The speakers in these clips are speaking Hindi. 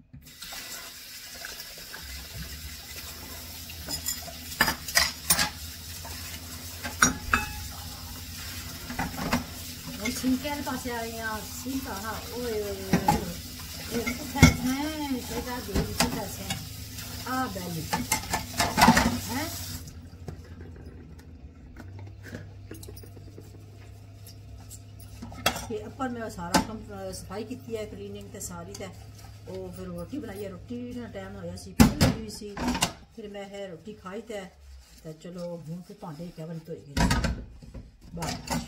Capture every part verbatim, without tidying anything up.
छिंके पास आ रही हैं छिंका हाँ ओए ओए कुछ हैं बेटा दे कुछ है आ बैली हैं ये अपन में सारा कम सफाई की है क्लीनिंग ते सारी ते ओ फिर रोटी बनाई है रोटी ना टाइम होया सी पी हुई सी फिर मैं है रोटी खाई ते चलो हूँ फिर भांडे क्या बनी धोई गई बस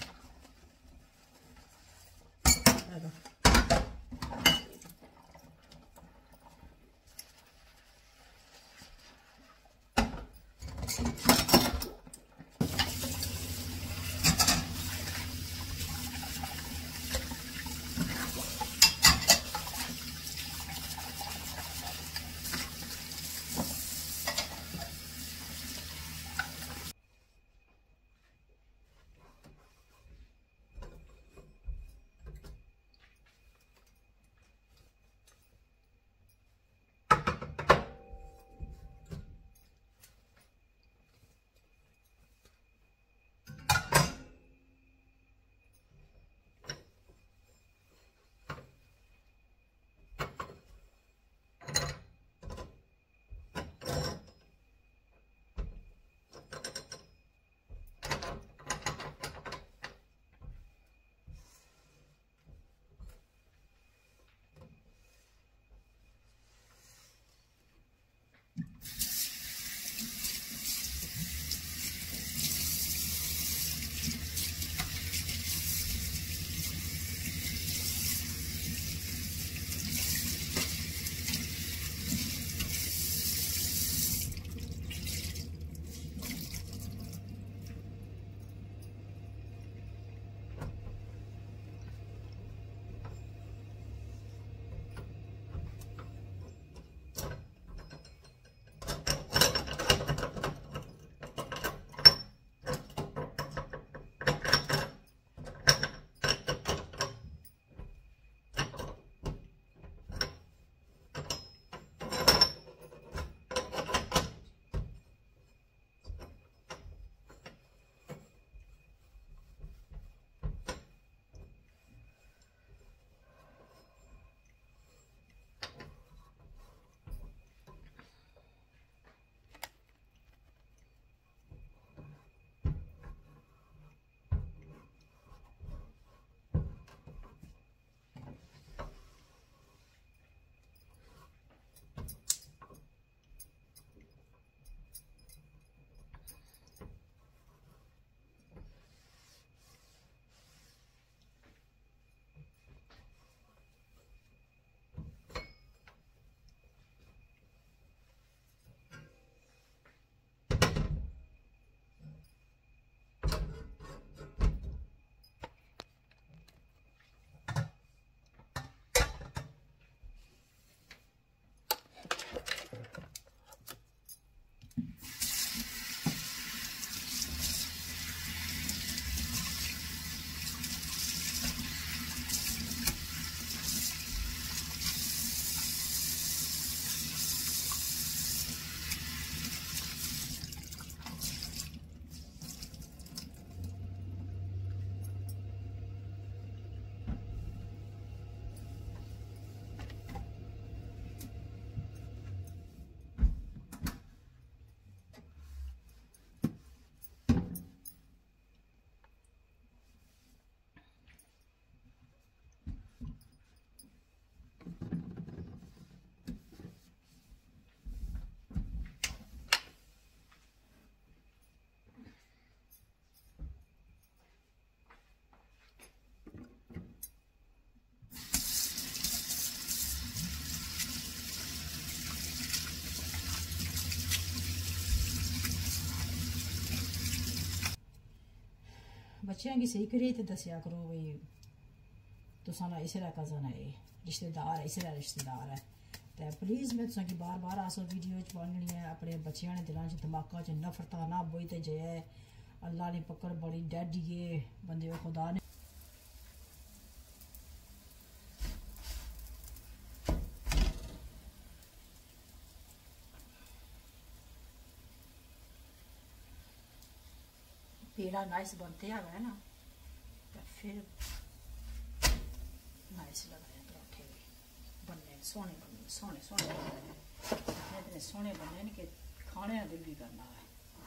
बच्चों की सही करिए तो दसिया करो भाई तुसा ना इस कज़न है रिश्तेदार है इस रिश्तेदार है तो प्लीज़ मैं तुसा की बार बार आसो वीडियो च बननी है अपने बच्चों ने दिलों च दिमागा च नफरत ना बोई तो जे अल्लाह ने पकड़ बड़ी डैडी है बंदे खुदा ने पेड़ा नाइस बनते आ गए ना तो फिर नाइस लगा है पराठे भी बनने सोने बनने सोने सोने इतने इतने सोने बनने कि खाने का दिल भी करना है।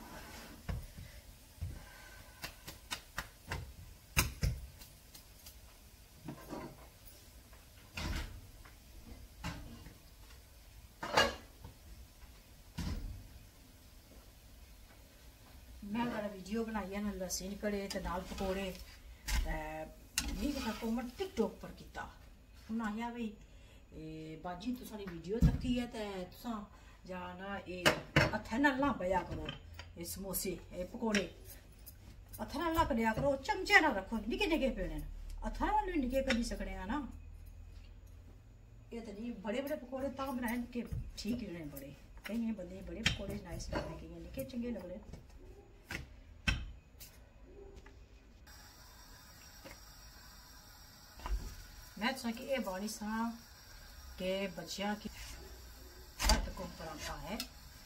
मैं बड़ा वीडियो बनाई है ना लस्सी कड़े ते नाल पकौड़े मी कमेंट टिकटॉक पर किया उन्हें आया भाई बाजी तुसारी वीडियो तक्की है ते तुसा जाना ए हत्थै नाल ना बया करो ये समोसे ए पकौड़े हत्थै नाल ना करिया करो चमचे ना रखो निके निके पेड़े हत्थै नाल भी निके करी सकने हैं ना ये तो नहीं बड़े बड़े पकौड़े तां बनाए के ठीक रहने बड़े कई बंदे बड़े पकौड़े नाइस लगने के निके चंगे लग रहे। मैं तो कि ये बड़ी सा के बच्चियां की हद को पराठा है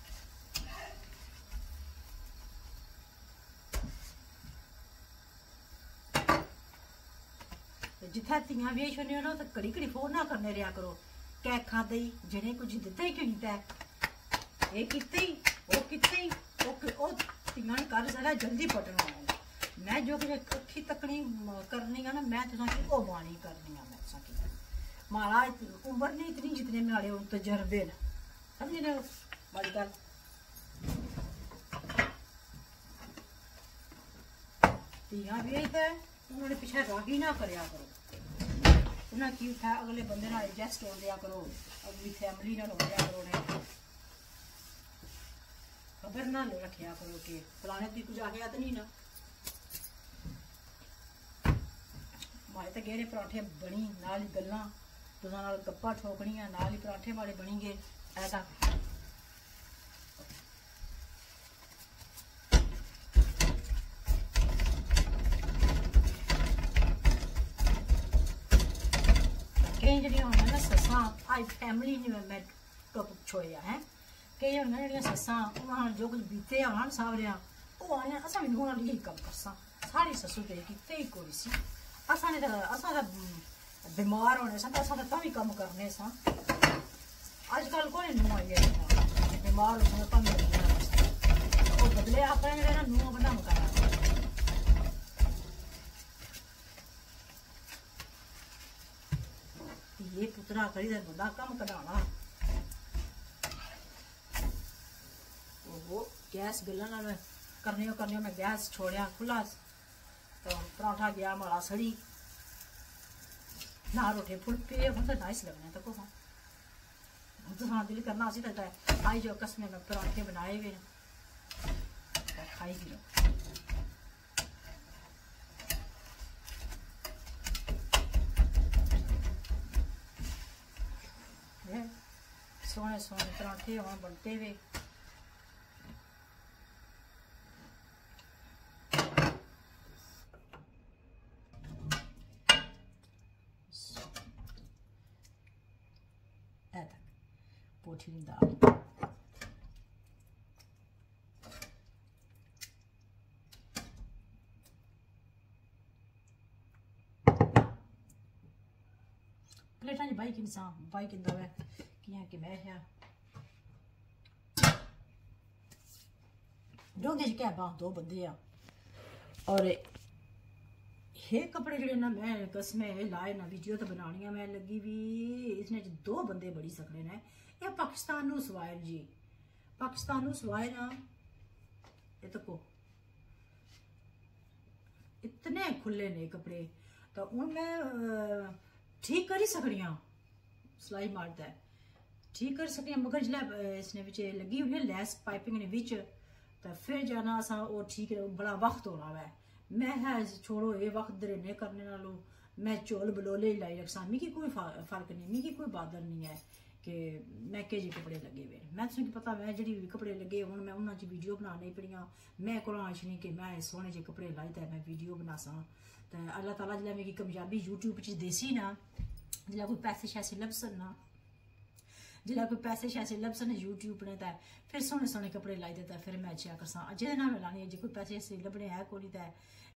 जिथे तियां भी छुने हो तो कड़ी कड़ी फोन ना करने रहा करो कै खादे जिन्हें कुछ दिता ही क्यों दिता है ये किते ही वो किते ही वो तियां कर सारा जल्दी पटना है। मैं जो कुछ अखी तकनी करनी है ना मैं तो वो बाणी करनी है। मैं मारा उम्र नहीं इतनी जितने मारे तजर्बे न समझ रहे हो बड़ी गल तियां भी तो उन्होंने पिछले रागी ना करया करो उन्हें की उठा अगले बंदे ना एडजस्ट हो दिया करो अगली फैमिली ना हो दिया करो ने खबर ना ले रखिया करो कि फलाने दी कुछ आ गया तो नहीं ना माए तो गेरे पराठे बनी नाल गल्लां तुसां नाल गप्पा ठोकनियां नाल ही पराठे वाले बनी गए ऐसा कई जड़ियां होंगे ना सस्सां आई फैमिली ने मैं टॉपिक छोड़िया है कई होंगे जड़ियां सस्सां उन्होंने जो कुछ बीते आन सावरियां वो आने असां भी उन्होंने यही कम करसां सारी सस्सू ते किते ही कोई सी असां ने असां दा बीमार होने सा तो असां भी कम करने सा आजकल कोई नूं आई है बीमार होने कम करना वो बदले आपने ना नूं बना मकाना ये पुत्रा करी दे बंदा कम कढ़ाना वो गैस गलन में करने करने में गैस छोड़िया खुला तो पराठा गया माड़ा सड़ी ना रोटी फुल पे मतलब नाइस लगने तो को हाँ तो हाँ दिल करना सी तो आई जो कसमे में पराठे बनाए हुए खाई भी सोने सोने पराठे वहाँ बनते हुए पोठी की दाल प्लेटा जी भाई किन सा भाई किन दवे किया कि मैं है डोंगे जी क्या बात दो बंदे आ और हे कपड़े जड़े ना मैं कसमे लाए ना वीडियो तो बनानी मैं लगी भी इसने दो बंदे बड़ी सकने ने ये पाकिस्तान नू सवाए जी पाकिस्तान नू सवाए ना ये तो को इतने खुले ने कपड़े तो हूँ मैं ठीक कर ही सकनी हाँ सिलाई मारता है ठीक कर सकनी मगर जिसलै इसने बिच लगी हुई लैस पाइपिंग ने बिच तो फिर जाना असा वो ठीक बड़ा वक्त होना वै मैं है छोड़ो ये वक्त दरेने करने नालों मैं चोल बलोले लाई रखसा मिगी कोई फर्क नहीं मिगी कोई बादल नहीं है कि मैं के जी कपड़े लगे हुए मैं तुसेंगी पता मैं जी कपड़े लगे हूँ मैं उन्होंने वीडियो बनानी पड़ियां मैं को नहीं कि मैं सोहने जे कपड़े लाई तो मैं वीडियो बनासा तो अल्लाह ताला जिसलै मिगी कामयाबी यूट्यूब च देसी ना जिसलै कोई पैसे शैसे लभसन ना जिसलै कोई पैसे शैसे लभसन यूट्यूब ने ते फिर सोहने सोहने कपड़े लाई देता फिर मैं आखेआ करसां जेह्दे नाल में लानी जे कोई पैसे शैसे लभने है कोई ते